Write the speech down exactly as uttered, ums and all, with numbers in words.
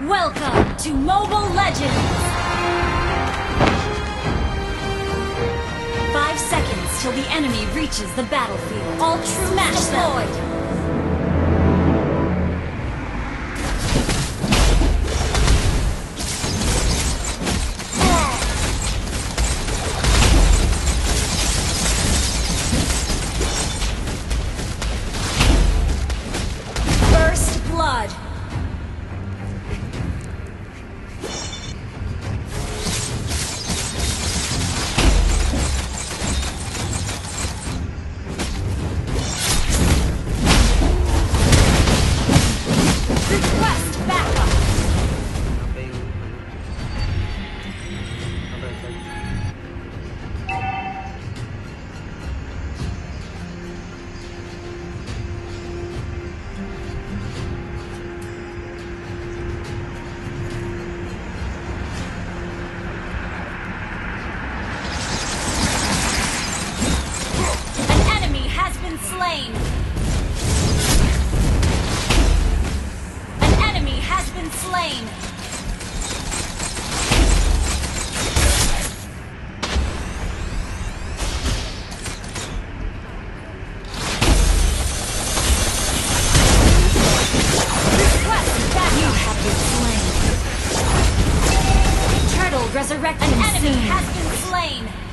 Welcome to Mobile Legends! Five seconds till the enemy reaches the battlefield. All troops deployed! First blood! Slain. An enemy has been slain. Request that you have been slain. Turtle resurrected. An enemy soon. has been slain.